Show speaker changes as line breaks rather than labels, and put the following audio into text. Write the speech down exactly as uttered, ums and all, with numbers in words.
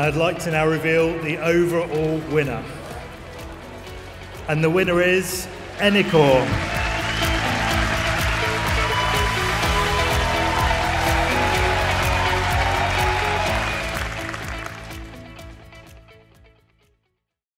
I'd like to now reveal the overall winner. And the winner is Enicor.